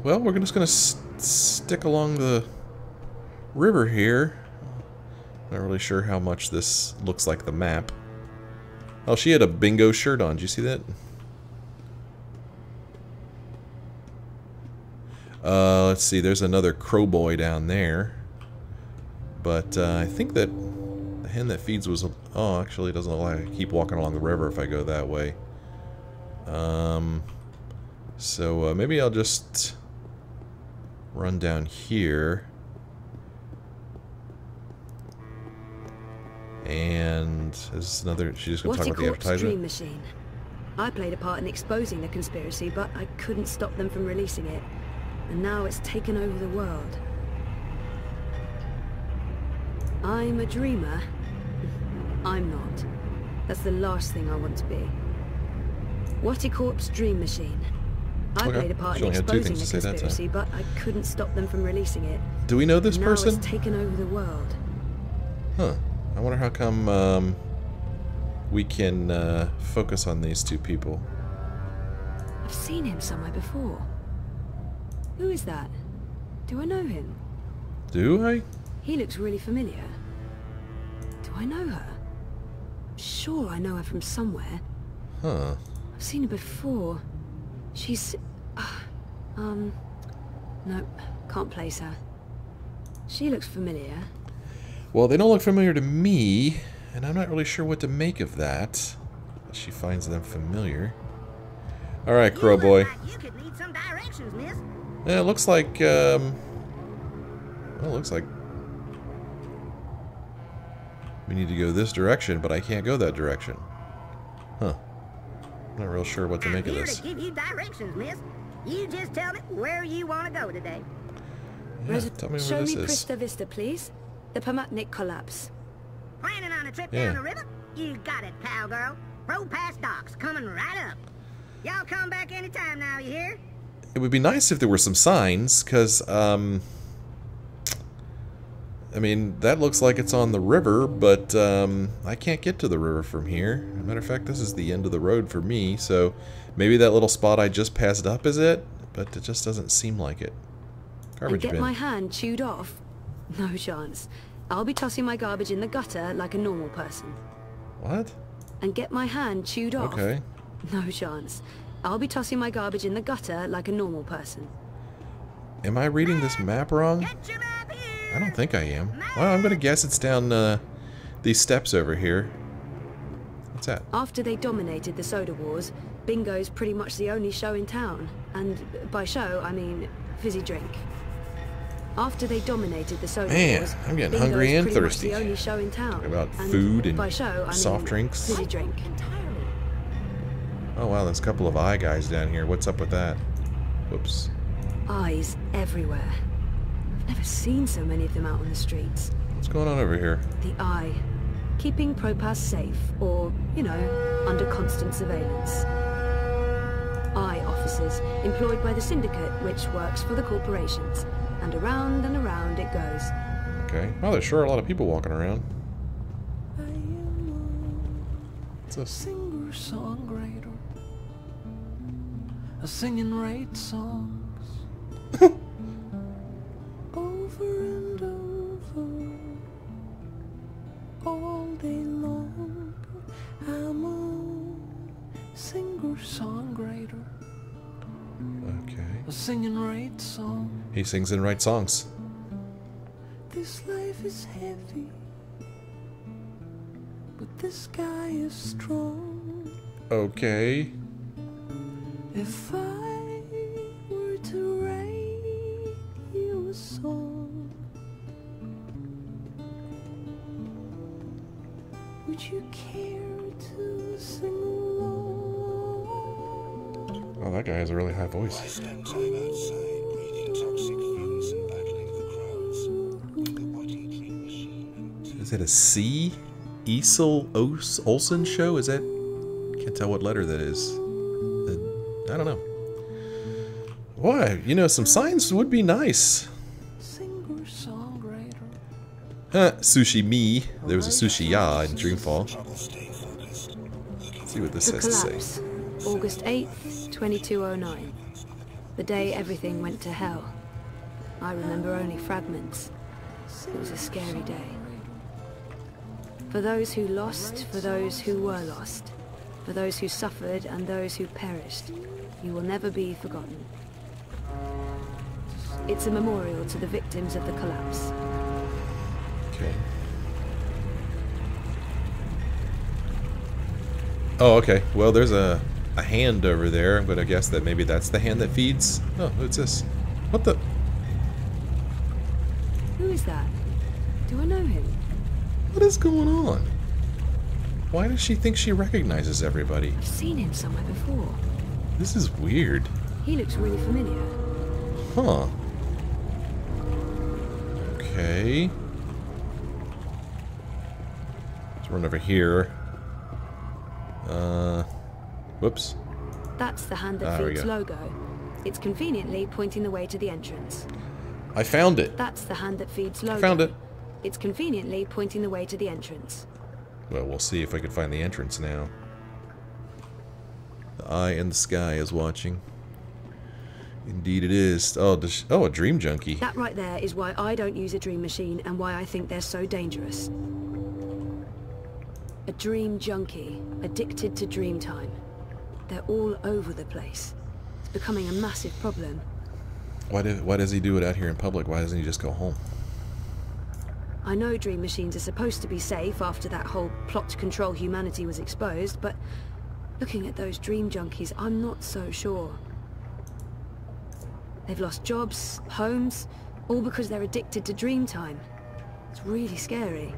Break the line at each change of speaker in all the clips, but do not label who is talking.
Well, we're just going to stick along the river here. Not really sure how much this looks like the map. Oh, she had a bingo shirt on. Did you see that? Let's see. There's another crow boy down there. But I think that the hen that feeds was... Oh, actually, it doesn't look like I keep walking along the river if I go that way. So maybe I'll just run down here. And there's another... She's just going to talk about the advertisement.
Dream Machine. I played a part in exposing the conspiracy, but I couldn't stop them from releasing it. And now it's taken over the world. I'm a dreamer. I'm not. That's the last thing I want to be. Waticorp's Dream Machine. I played a part in exposing the conspiracy, but I couldn't stop them from releasing it.
Do we know this person?
Now it's taken over the world.
Huh. I wonder how come we can focus on these two people.
I've seen him somewhere before. Who is that? Do I know him?
Do I?
He looks really familiar. Do I know her? Sure, I know her from somewhere.
Huh.
I've seen her before. She's... Nope, can't place her. She looks familiar.
Well, they don't look familiar to me, and I'm not really sure what to make of that. She finds them familiar. Alright, Crow Boy.
You could need some directions, miss.
Yeah, it looks like, well, it looks like we need to go this direction, but I can't go that direction. Huh. I'm not real sure what to make of this.
I'm here to give you directions, miss. You just tell me where you want to go today.
Yeah, tell me where this is.
Show me Prista Vista, please. The Pamatnik collapse.
Planning on a trip down the river? You got it, cowgirl. Row past docks, coming right up. Y'all come back anytime now, you hear?
It would be nice if there were some signs, because, I mean, that looks like it's on the river, but I can't get to the river from here. As a matter of fact, this is the end of the road for me, so maybe that little spot I just passed up is it, but it just doesn't seem like it. Garbage bin.
And get my hand chewed off? No chance. I'll be tossing my garbage in the gutter like a normal person.
What?
And get my hand chewed off?
Okay.
No chance. I'll be tossing my garbage in the gutter like a normal person.
Am I reading this map wrong? I don't think I am. Well, I'm gonna guess it's down these steps over here. What's that?
After they dominated the soda wars, bingo's pretty much the only show in town. And by show, I mean fizzy drink. After they dominated the soda wars,
I'm getting
bingo's
hungry and
pretty much
thirsty.
the only show in town.
Talking about food and
by show, I
soft
mean
drinks.
Fizzy drink.
Oh wow, there's a couple of eye guys down here. What's up with that? Whoops.
Eyes everywhere. I've never seen so many of them out on the streets.
What's going on over here?
The Eye. Keeping Propass safe, or, you know, under constant surveillance. Eye officers, employed by the Syndicate, which works for the corporations. And around it goes.
Okay. Well, there's sure a lot of people walking around. What's this?
Singer-songwriter, a singing right songs over and over all day long. I'm a singer-songwriter,
Okay.
a singing right song.
He sings and writes songs.
This life is heavy, but this guy is strong.
Okay.
If I were to write you a song, would you care to sing along?
Oh, that guy has a really high voice.
I spend time outside breathing toxic fumes and battling the crowds. What a dream machine.
Is it a C? Esel Olsen show? Is that? Can't tell what letter that is. I don't know. Boy, you know, some signs would be nice.
Singer-songwriter.
Huh, sushi me. There was a sushi ya in Dreamfall.
Stay focused.
Let's see what this
The
has to
collapse.
say.
August 8th, 2209. The day everything went to hell. I remember only fragments. It was a scary day. For those who lost, for those who were lost, for those who suffered and those who perished, you will never be forgotten. It's a memorial to the victims of the collapse.
Okay. Oh, okay. Well, there's a hand over there. I'm gonna guess that maybe that's the hand that feeds. Oh, what's this? What the?
Who is that? Do I know him?
What is going on? Why does she think she recognizes everybody?
I've seen him somewhere before.
This is weird.
He looks really familiar.
Huh. Okay. Let's run over here. Whoops.
That's the hand that feeds logo. It's conveniently pointing the way to the entrance.
I found it.
That's the hand that feeds logo.
I found it.
It's conveniently pointing the way to the entrance.
Well, we'll see if I can find the entrance now. The eye in the sky is watching. Indeed it is. Oh, a dream junkie.
That right there is why I don't use a dream machine and why I think they're so dangerous. A dream junkie, addicted to dream time. They're all over the place. It's becoming a massive problem.
Why does he do it out here in public? Why doesn't he just go home?
I know dream machines are supposed to be safe after that whole plot to control humanity was exposed, but looking at those dream junkies, I'm not so sure. They've lost jobs, homes, all because they're addicted to dream time. It's really scary.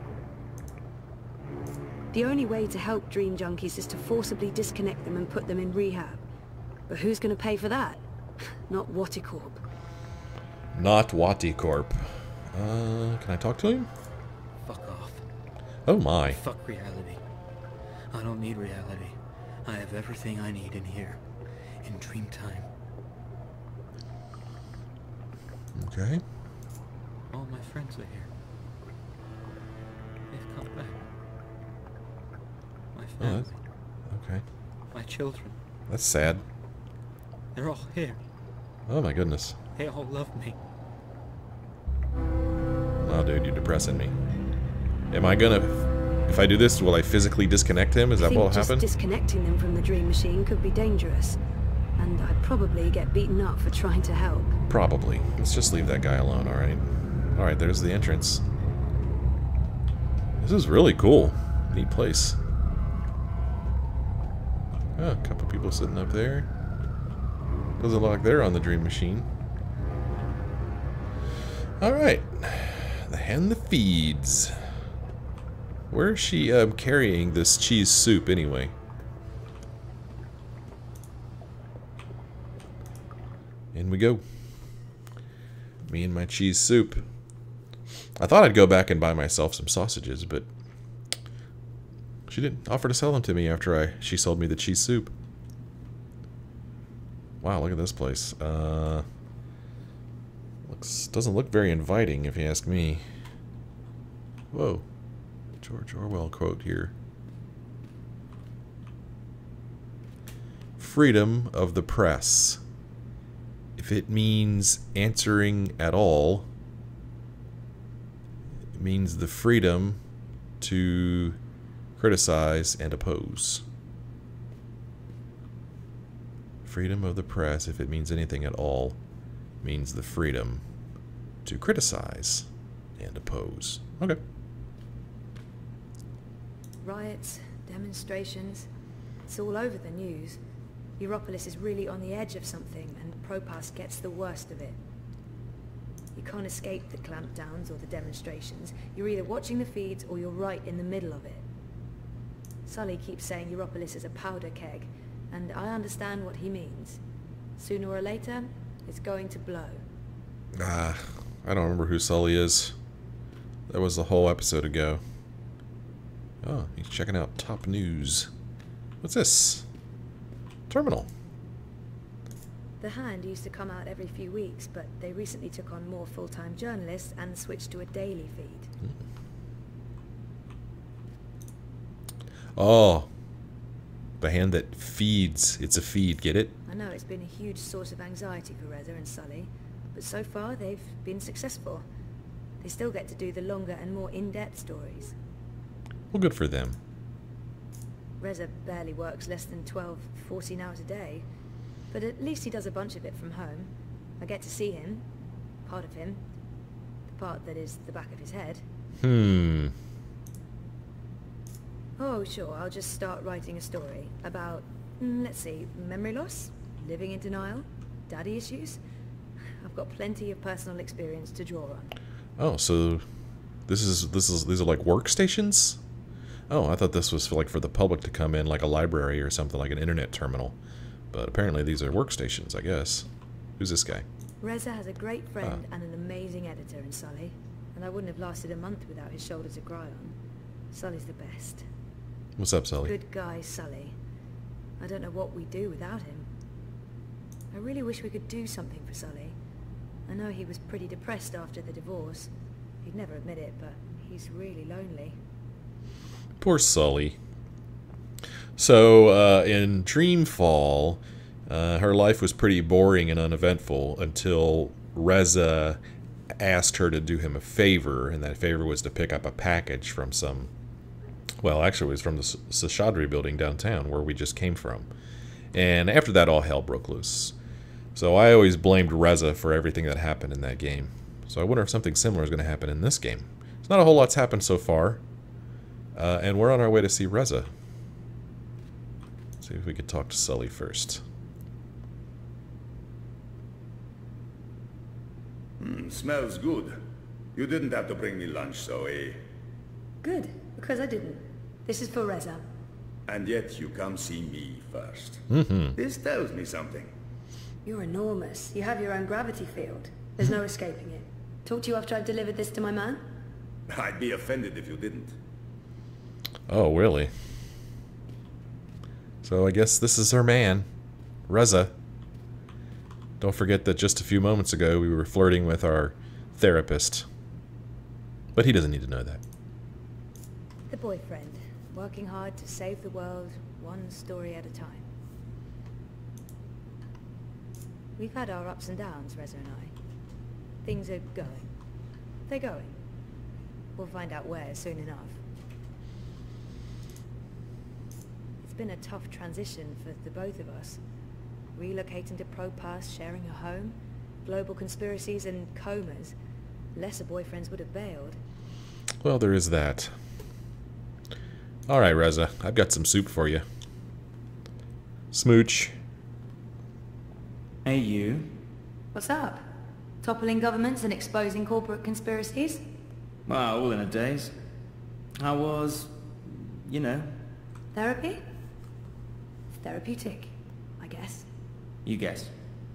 The only way to help dream junkies is to forcibly disconnect them and put them in rehab. But who's going to pay for that? Not Waticorp.
Not Waticorp. Can I talk to him?
Fuck off.
Oh my.
Fuck reality. I don't need reality. I have everything I need in here. In dream time.
Okay.
All my friends are here. They've come back. My family.
Okay.
My children.
That's sad.
They're all here.
Oh my goodness.
They all love me.
Oh dude, you're depressing me. Am I gonna... If I do this, will I physically disconnect him? Is that what will happen?
Just disconnecting them from the dream machine could be dangerous. And I'd probably get beaten up for trying to help.
Probably. Let's just leave that guy alone, alright? Alright, there's the entrance. This is really cool. Neat place. Oh, a couple people sitting up there. Doesn't look like they're on the dream machine. Alright. The hand that feeds. Where is she carrying this cheese soup anyway? In we go. Me and my cheese soup. I thought I'd go back and buy myself some sausages, but she didn't offer to sell them to me after she sold me the cheese soup. Wow, look at this place. Doesn't look very inviting, if you ask me. Whoa. George Orwell quote here. Freedom of the press. If it means answering at all, it means the freedom to criticize and oppose. Freedom of the press, if it means anything at all, means the freedom to criticize and oppose. Okay.
Riots, demonstrations, it's all over the news. Europolis is really on the edge of something, and Propas gets the worst of it. You can't escape the clampdowns or the demonstrations. You're either watching the feeds or you're right in the middle of it. Sully keeps saying Europolis is a powder keg, and I understand what he means. Sooner or later, it's going to blow.
I don't remember who Sully is. That was a whole episode ago. Oh, he's checking out top news. What's this? Terminal.
The Hand used to come out every few weeks, but they recently took on more full-time journalists and switched to a daily feed.
Oh. The hand that feeds. It's a feed, get it?
I know it's been a huge source of anxiety for Reza and Sully, but so far they've been successful. They still get to do the longer and more in-depth stories.
Well, good for them.
Reza barely works less than 12, 14 hours a day, but at least he does a bunch of it from home. I get to see him, part of him, the part that is the back of his head. Oh, sure, I'll just start writing a story about, let's see, memory loss, living in denial, daddy issues. I've got plenty of personal experience to draw on.
Oh, so these are like workstations? Oh, I thought this was for the public to come in, like a library or something, like an internet terminal. But apparently these are workstations, I guess. Who's this guy?
Reza has a great friend and an amazing editor in Sully, and I wouldn't have lasted a month without his shoulder to cry on. Sully's the best.
What's up, Sully?
Good guy, Sully. I don't know what we'd do without him. I really wish we could do something for Sully. I know he was pretty depressed after the divorce. He'd never admit it, but he's really lonely.
Poor Sully. So, in Dreamfall, her life was pretty boring and uneventful until Reza asked her to do him a favor, and that favor was to pick up a package from some... Well, actually, it was from the Seshadri building downtown, where we just came from. And after that, all hell broke loose. So I always blamed Reza for everything that happened in that game. So I wonder if something similar is going to happen in this game. It's not a whole lot's happened so far. And we're on our way to see Reza. See if we could talk to Sully first.
Smells good. You didn't have to bring me lunch, Zoe.
Good, because I didn't. This is for Reza.
And yet you come see me first. This tells me something.
You're enormous. You have your own gravity field. There's no escaping it. Talk to you after I've delivered this to my man?
I'd be offended if you didn't.
Oh, really? So I guess this is her man, Reza. Don't forget that just a few moments ago we were flirting with our therapist. But he doesn't need to know that.
The boyfriend, working hard to save the world, one story at a time. We've had our ups and downs, Reza and I. Things are going. They're going. We'll find out where soon enough. It's been a tough transition for the both of us. Relocating to Propass, sharing a home, global conspiracies and comas. Lesser boyfriends would have bailed.
Well, there is that. Alright, Reza. I've got some soup for you. Smooch.
Hey, you.
What's up? Toppling governments and exposing corporate conspiracies?
Well, all in a daze. I was, you know.
Therapy? Therapeutic, I guess.
You guess.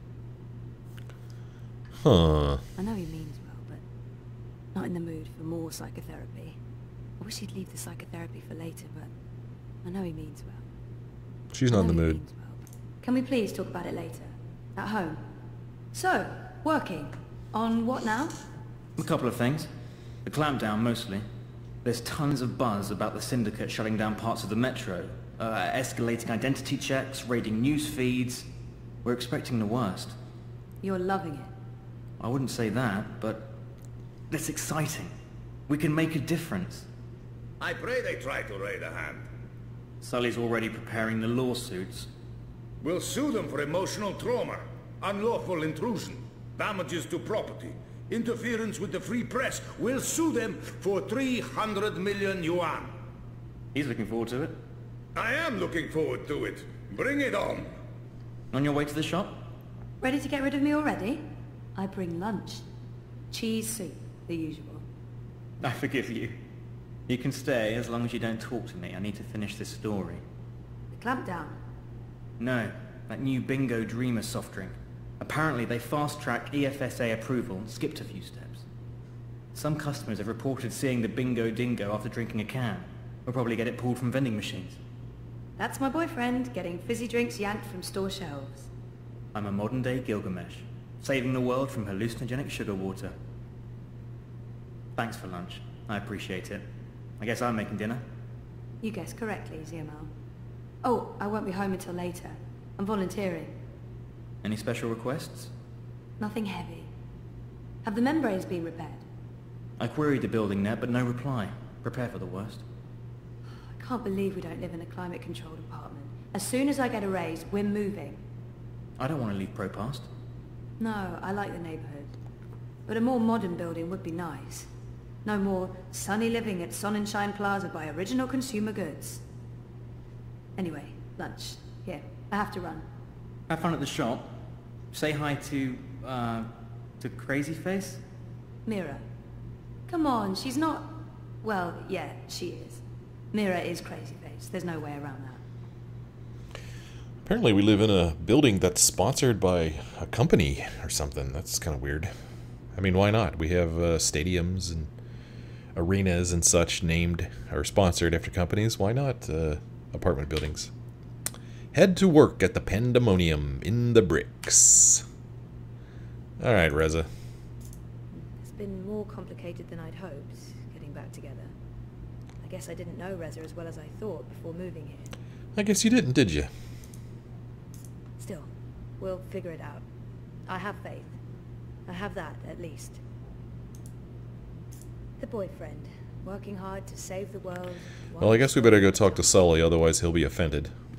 Huh.
I know he means well, but not in the mood for more psychotherapy. I wish he'd leave the psychotherapy for later, but I know he means well.
She's not in the mood.
Can we please talk about it later? At home. So, working. On what now?
A couple of things. The clampdown, mostly. There's tons of buzz about the Syndicate shutting down parts of the metro. Escalating identity checks, raiding news feeds. We're expecting the worst.
You're loving it.
I wouldn't say that, but it's exciting. We can make a difference.
I pray they try to raid a hand.
Sully's already preparing the lawsuits.
We'll sue them for emotional trauma, unlawful intrusion, damages to property, interference with the free press. We'll sue them for 300 million yuan.
He's looking forward to it.
I am looking forward to it. Bring it on.
On your way to the shop?
Ready to get rid of me already? I bring lunch. Cheese soup, the usual.
I forgive you. You can stay as long as you don't talk to me. I need to finish this story.
The clampdown.
No, that new Bingo Dreamer soft drink. Apparently they fast-tracked EFSA approval and skipped a few steps. Some customers have reported seeing the Bingo Dingo after drinking a can. We'll probably get it pulled from vending machines.
That's my boyfriend, getting fizzy drinks yanked from store shelves.
I'm a modern-day Gilgamesh, saving the world from hallucinogenic sugar water. Thanks for lunch. I appreciate it. I guess I'm making dinner.
You guessed correctly, ZML. Oh, I won't be home until later. I'm volunteering.
Any special requests?
Nothing heavy. Have the membranes been repaired?
I queried the building net, but no reply. Prepare for the worst.
I can't believe we don't live in a climate-controlled apartment. As soon as I get a raise, we're moving.
I don't want to leave Propast.
No, I like the neighborhood. But a more modern building would be nice. No more sunny living at Sonnenschein Plaza by Original Consumer Goods. Anyway, lunch. Here, I have to run.
Have fun at the shop. Say hi to Crazy Face?
Mira. Come on, she's not... Well, yeah, she is. Mira is Crazy Face. There's no way around that.
Apparently we live in a building that's sponsored by a company or something. That's kind of weird. I mean, why not? We have stadiums and arenas and such named or sponsored after companies. Why not apartment buildings? Head to work at the Pandemonium in the Bricks. Alright, Reza.
It's been more complicated than I'd hoped, getting back together. I guess I didn't know Reza as well as I thought before moving here.
I guess you didn't, did you?
Still, we'll figure it out. I have faith. I have that, at least. The boyfriend, working hard to save the world.
Well, I guess we better go talk to Sully, otherwise he'll be offended.